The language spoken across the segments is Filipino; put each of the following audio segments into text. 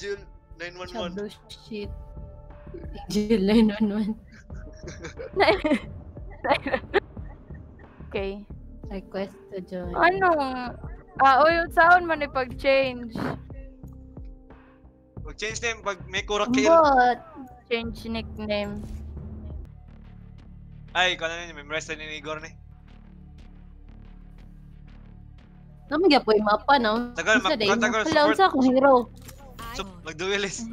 Angel 911. Shadow shit. Angel 911. Okay. Request to join. Ano? Yung sound man ipag-change. Mag-change name pag may kurakil. Bot. Change nickname. Ay, ikaw na memorize na ni Igor ni. Namagya po yung mapa, no? Tagal, tagal support. Wala, unsa akong hero. So, mag-duelist.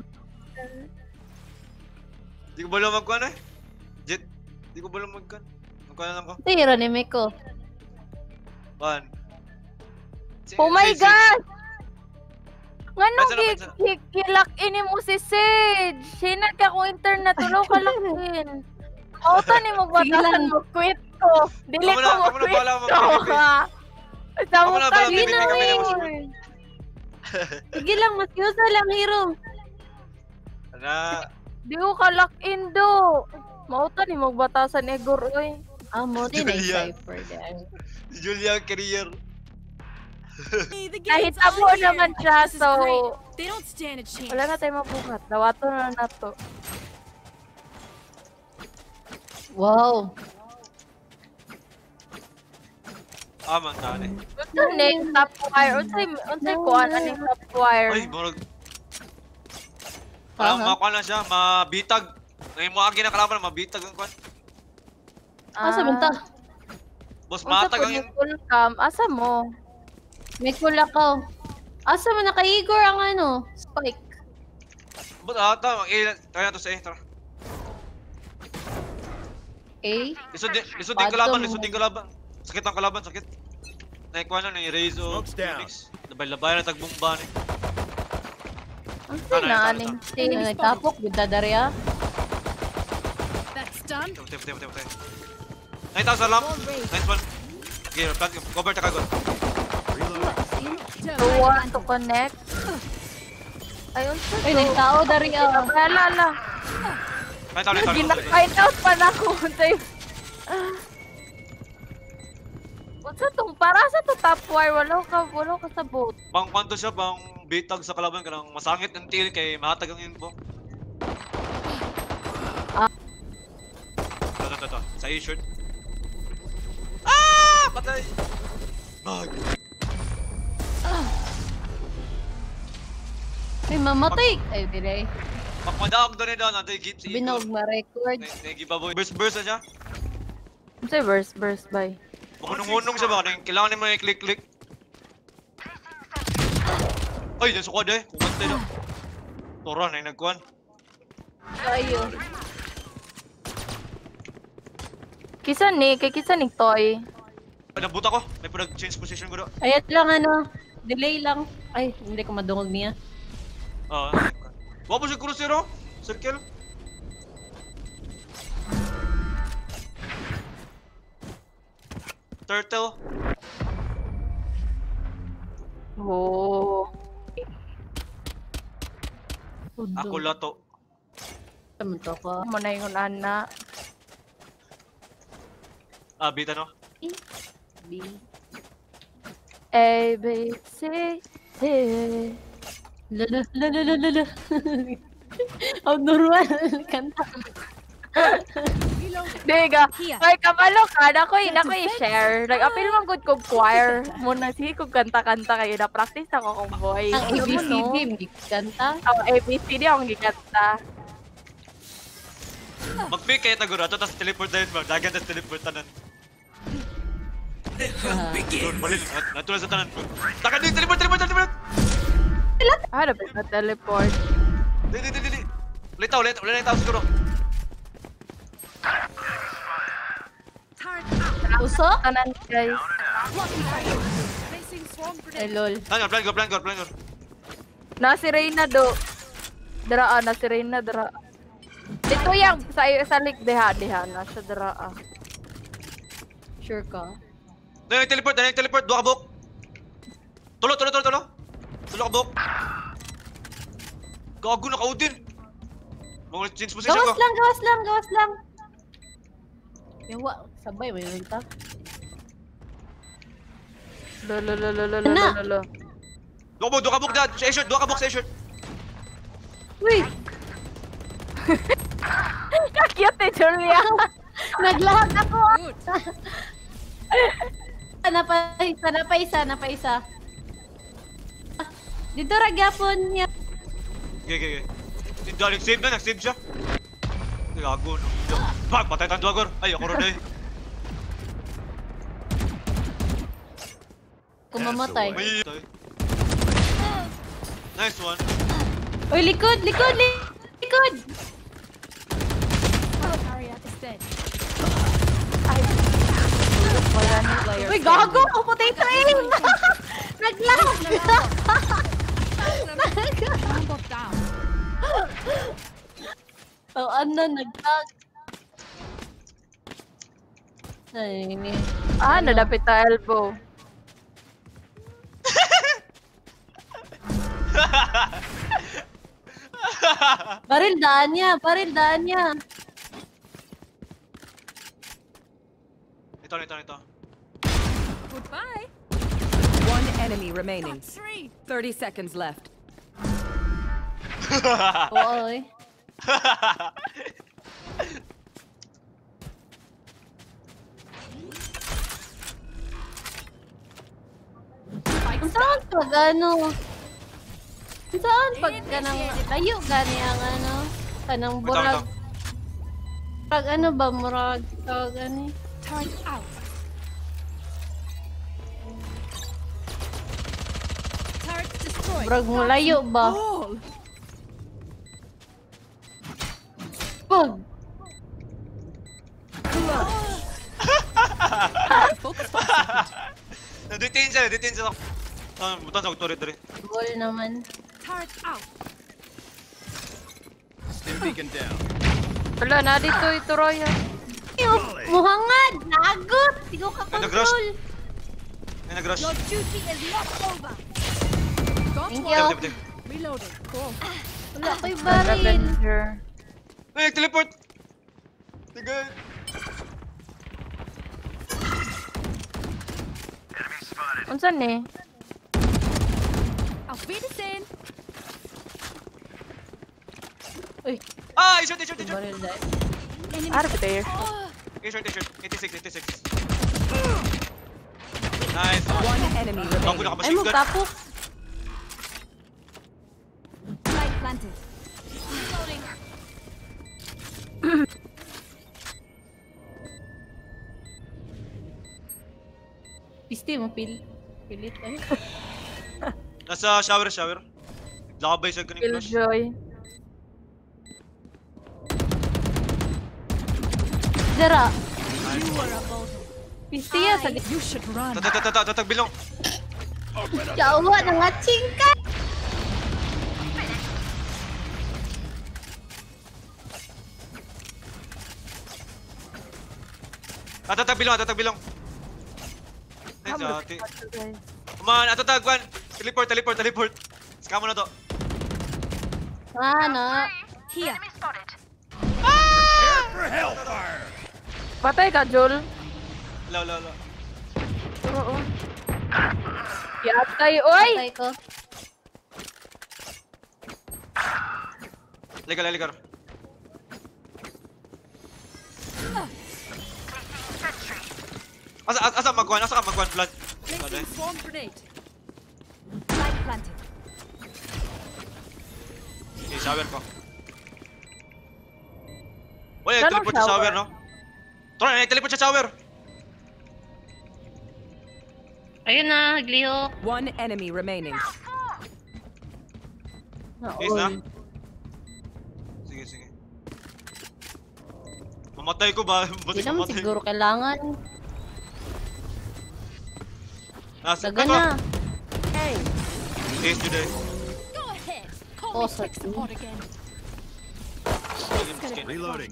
Di ko ba lang magkuhan eh? Jet, di ko ba lang magkuhan? Magkuhan lang ko. Ito hero ni Miko. One. Oh my God! Ngano Bansa. kilak ini mo si Sage? Hinag ka kung internet, tulo ka lang din. Auto ni mo batasan mo, quit ko. Dili ko mo quit ko, ha? Sama ka din Sige lang, masyusa lang hero. Ana. Di ko ka lock in do. Mauto ni mo batasan Igor, oy. Mo din ay Julia. cipher dahil. Julia career. Kahit abo naman siya, so They don't stand a chance. wala na tayo mabuhat. Dawato na na to. Wow. Man tani. Unsa ning top wire? Unsay ko ana ning top wire? Ay, murag. Parang makuha na siya, mabitag. Ngayon mo agi na kalaban, mabitag ang kwan. Asa man ta? Boss, matag ang full cam. Asa mo? May kulakaw. Asa man naka-Igor ang ano? Spike. Boss, ata, try na to sa A, tara. Lisod din kalaban. Sakit ang kalaban, sakit. Naikuha na ni Rezo, Phoenix. Labay-labay na tagbomba ni. Ang sinaning stage to. Nagtapok, bidadari ah. That's done. Tep. Nakita sa lamp. Nice one. Okay, cover ta kagod. Do want to connect? Ayun sa Ay, nagtao dari ah. Lala. Find out pa na ko. Unsa tong para sa to top wire wala ka sa boat. Pang kwanto siya, pang bitag sa kalaban ka nang masangit ng tail kay mahatag ang info. Ito. Sa A-shirt. Patay! Bag! Ay, mamatay! Ay, biray. Pagmadaog doon natin yung gift si Igor. Binog ma-record. Nag-giveaway. Burst na siya. Unsay burst by? Makunong-unong siya ba? Kailangan mo yung click-click. Ay, yung sukod eh. Kumantay na. Toran ay nagkuhan. Ayo. Kisa ni toy. Nabuta ko. May nag-change position ko doon. Ayat lang ano. Delay lang. Ay, hindi ko madungog niya. Wapo si Crucero. Circle. Turtle. Oh. Ako lato. Taman to ko. Mo na yung ana. Bita no? B. A, B, C, D. Lala. Abnormal. Kanta. Diga. Ay, kabalo ka. Nakoy i-share. Nag-apil man good kong choir. Muna sige kong kanta-kanta kayo. Na-practice ako kong voice. Ang ABCD, hindi kanta. Ang ABCD akong gikanta. Mag-pick kayo taguro. Ito tas teleport na yun ba? Dagan tas teleport tanan. Balil. Natuloy sa tanan. Takan din! Teleport! Ano ba na teleport? Dili. Litaw siguro. Usok? Tanan guys. Placing swarm Ay, grenade. lol. Plan ko. Na si Reyna do. Draa na si Reyna draa. Dito yang sa lik deha na sa draa. Sure ka? Teleport. Dua ka buk. Tulo. Tulo ka buk. Gago na ka-Odin. Mga change position ko. Gawas lang. Yawa, sabay mo yun ta. Lolo. Dua ka buk dad. Sa shot. Uy! Cute eh, Julia. Naglag ako! Good. Napaisa. Dito ragyapon niya. Okay. Nag-save na, nag-save siya. Gago, no. Bag, patay tayong dwagor. Ay, ako rin eh. Kung mamatay. May... Nice one. Uy, likod! Area is dead. Uy, gago! Potato aim! Naglag! Bomb down. Oh, ano, naglag. Ay, Nalapit na elbow. baril daan niya. Ito. Goodbye. One enemy remaining. Got 3. 30 seconds left. Oo, eh. Saan pag ano? Saan pag kanang layo gani ang ano? Kanang burag. Murag ano ba? Murag gani? Turret out. Turret destroyed. Murag mo layo ba? All. Pag! Focus for a second. Detain siya. Butan sa turret dali. Goal naman. Turret out. Wala na dito ito, Roya. Muhangad! Nagot! Di ko ka-control! May nag-rush. Your duty is not over. Got Thank one. you. Reloading. Cool. Wala ko'y baril. Avenger. Ay, nag-teleport! Tigay. Unsan eh? Auf Wiedersehen. Uy, Ah, i-shot. baril dahil. Out of there. I-shot. 86. Nice. One enemy Bago remaining. na Ay mo, gun. kapok. Light planted. Reloading. Pisti mo, pilit eh. Nasa shower. Lakabay siya ganing flash. Killjoy. Dara. You are a boulder. Pisti ya sa You should run. Tatagbilong. Jawa na nga chingka. Tatagbilong. Nice, ati. Come on, atatagwan. Teleport. Scam mo na to. Ano? Here. Patay ka, Jul. Wala. Oo. Yatay, oy! Patay ko. Ligar. Asa magwan, blood. Placing swarm grenade. Light planted. Okay, shower ko. Wala, Saan ang teleport sa shower? shower, no? Tara, teleport sa shower. Ayun na, naglihok. One enemy remaining. Yes na? Sige. Mamatay ko ba? Hindi naman siguro kailangan. Nasa Daga na. Hey. Yes, today. Go ahead. Call Oh, me tech sorry. support again. Reloading.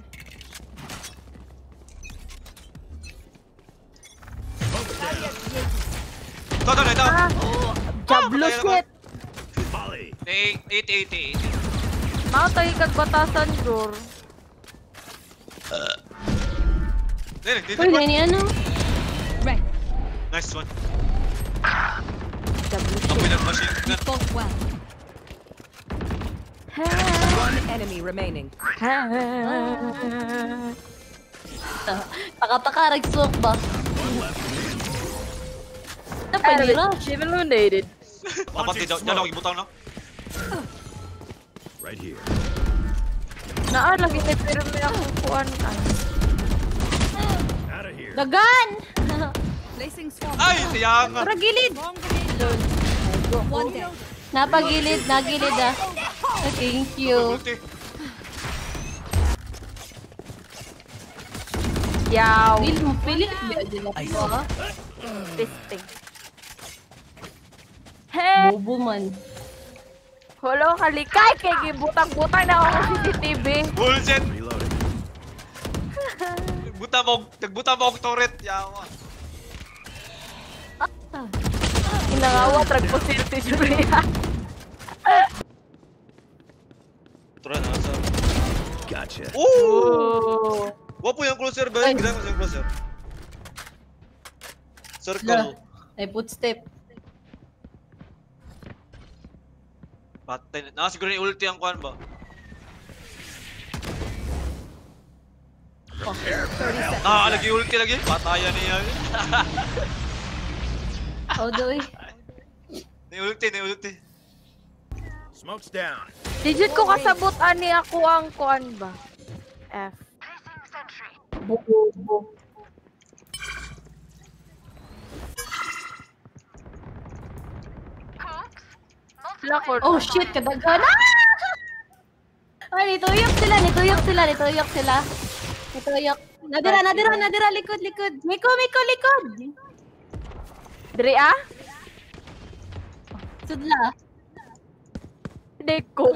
Ito. Jablo shit. Volley. 80. Matay kag batasan, Jor. Dito. Uy, nani ano? Right. Nice one. Jablo Ako shit. yung machine gun. Fought well. Ha. One enemy remaining. Taka-taka, nag-smoke ba? Ano pa nila? Eliminated. Dapat dyan ako ibutang no? Right here. Lagi na pero may akukuan ka. Out of here. Dagan! Placing swarm. Ay! Sayang nga! Tara, gilid! Bomb grenade. One dead. Napagilid, nagilid ah. Thank you. Ulti. Yaw. Will mo pilit ba dila ko? Testing. Hey! Bobo man. Hulo, halikay! Kaya gibutang-butang na ako sa CCTV. Bullshit! Reloading. Nagbuta mo akong turret. Yawa. Inangawa, trag-positive si Rhea. Turret na sa... Gotcha. Oh! Wapo yung closer ba? Ganda mo yung closer. Circle. Ay, footstep. Patay na. Siguro yung ulti ang kuhan ba? Lagi ulti lagi. Patayan niya. Oh, doy. Ni ulti. Smoke's down. Digit ko kasabot ani ako ang kuan ba? F. Bubo. Lakor. Oh shit, kadaghan. Ay, nituyok sila. Nituyok. Nadira, likod. Miko, likod. Dre ah? Sudla. Hindi ko.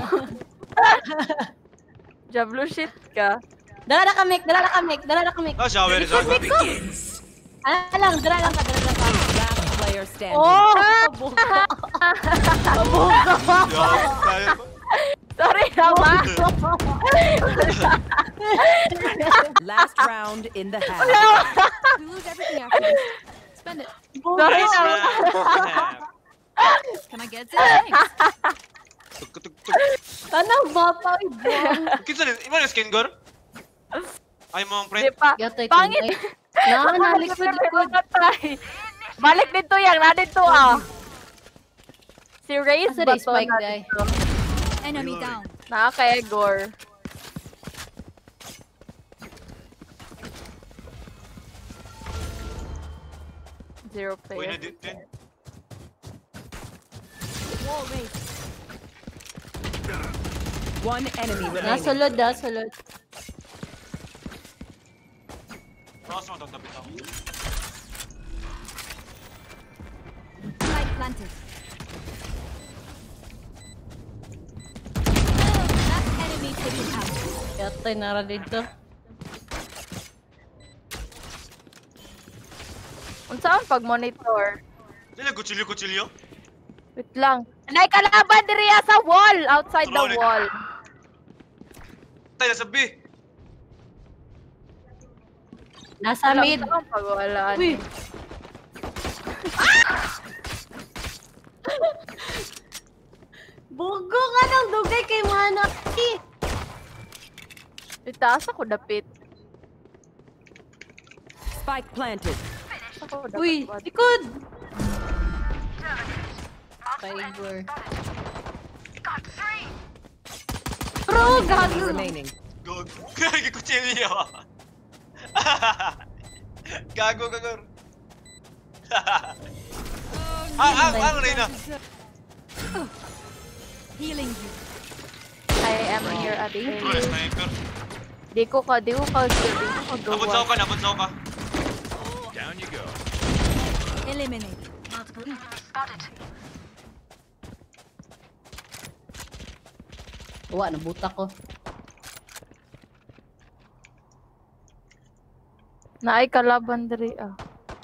Jablo shit ka. Dala na kami. Shower is over. Alang, dala lang ka. Last player standing. Oh! Pabugo. Sorry naman. Last round in the half. We lose everything after this. Spend it. Sorry naman. Can I get some? Thanks. Ano ba pa ibang? Kinsa ni? Ima na skin gor? Ay mo ang Di friend. pa. Yatay Pangit. likod. Balik dito yan. Dito ah. Si Ray's Asa ba rin spike guy? Enemy down. Nakaka-egor. Zero Uy na player. dito. Wall raised. One enemy remaining. Nasulod. Cross mo tong tapit ako. Spike planted. Last enemy taken out. Yatay nara dito. Unsaan pag-monitor? Dili kutsilyo. Wait lang. Anay kalaban diri sa wall. Outside the Tulawin. wall. Tay na sabi. Nasa mid. Pag wala. Uy. Bugo nga ng dugay kay Manaki. Itaas ako dapit. Spike planted. Ako dapit. Uy, likod. Tiger. Bro, Enemy gago. remaining. Go. Kaya kutsilyo. Gago. Ang Reyna. Healing you. I am here at the Bro, sniper. Di ko ka Nabunsaw gawa. ka. Down you go. Eliminate. Nabuta ko. Naay kalaban diri ah.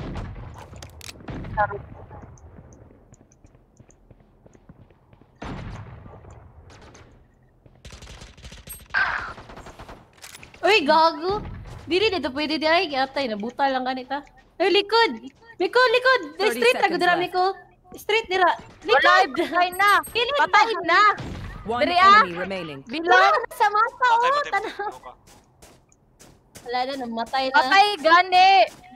Uy, gago. Dili dito pwede di ay atay nabuta lang ganita. Ay, likod. Miko, likod. 30 Straight ako seconds dira, left. Miko. Straight dira. Wala, Likod. patay na. Kilid Patay ba? na. One Diri, ah! enemy remaining. Bilang! Sa mata, Patay, oh! patay. Tanaw. Ano ka? Wala na, namatay na. Patay, gani!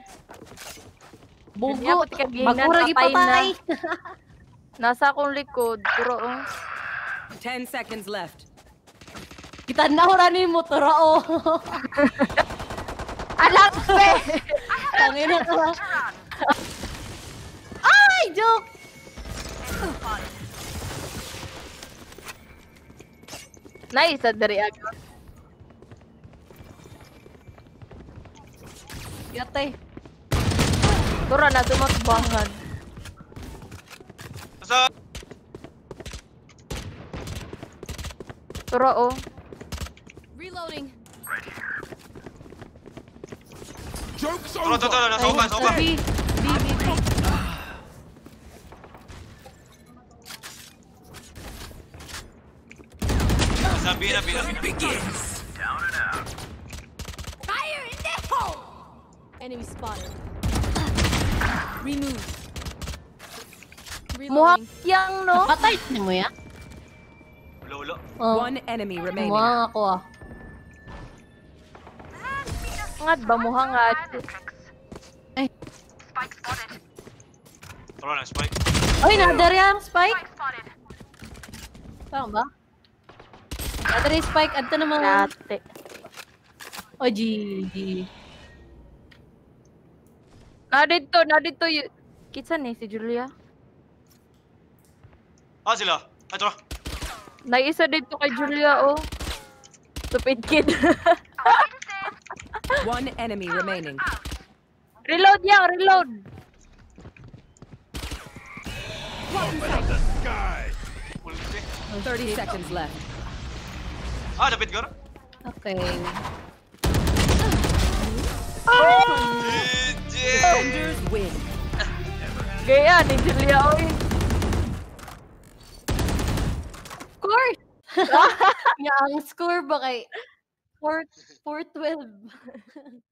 Bugo. Hindi ako tikaginan, Bagurag patay na. ipatay. Nasa akong likod. Puro, 10 seconds left. Kita na ni mo, tura, oh. Alam, be! Tangina ka. Ay, joke! Nice, dari ako. Yatay. Tura na, tumakbangan. Nasa... Tura, Reloading. Joke's Tara, over. tara, nasa uka, nasa uka. B. Nasa B na. Begins. Down and out. Fire in the hole! Enemy spotted. Remove. Reloading. Muhakyang, no? Patay mo ya? Ulo. Oh. One enemy remaining. Mga ako ah. Ngad ba muhangad? Tara na, spike. Ay, nadari ang spike. Saan ba? Nadari spike. Adto na mga... Dati. Oh, GG. Nadito yung... Kitsa ni si Julia. Ah, sila. Ay, tara. Naisa dito kay Julia, Stupid kid. One enemy remaining. Reload yan, reload. Sky. Ulti. 30 seconds left. Ah, dapat ka na? Okay. GG! Defenders win. Gaya ni Julia, Score! Nga, ang score ba kay 4-12?